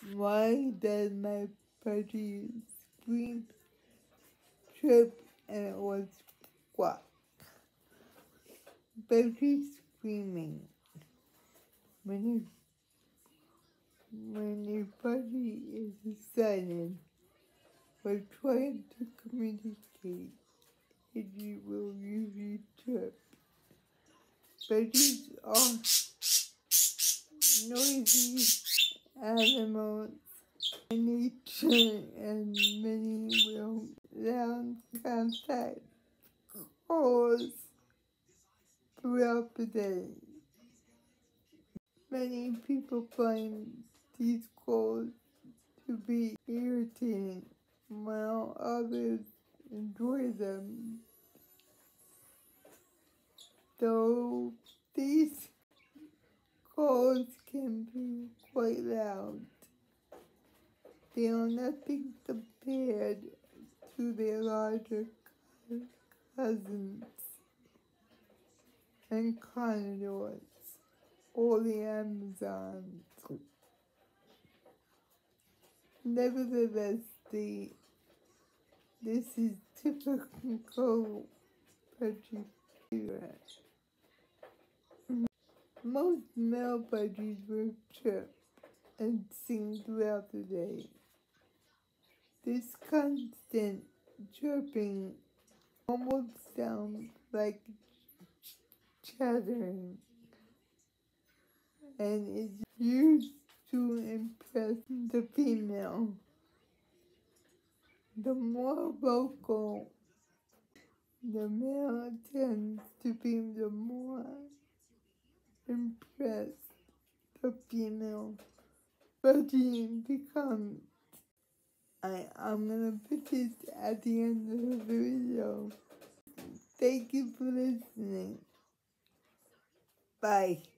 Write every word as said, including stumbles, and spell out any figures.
Why does my budgie scream, chirp, and it was squawk? Budgie screaming. When you, when your budgie is excited or trying to communicate, it will usually chirp. Budgies are noisy animals in nature, and many will loud contact calls throughout the day. Many people find these calls to be irritating, while others enjoy them. Though these calls can be quite loud, they are nothing compared to their larger cousins and condors or the Amazons. Nevertheless, the, this is typical budgie behavior. Most male budgies will chirp and sing throughout the day. This constant chirping almost sounds like chattering, and is used to impress the female. The more vocal the male tends to be, the more impressed the female budgie becomes. I, I'm gonna put this at the end of the video. Thank you for listening. Bye.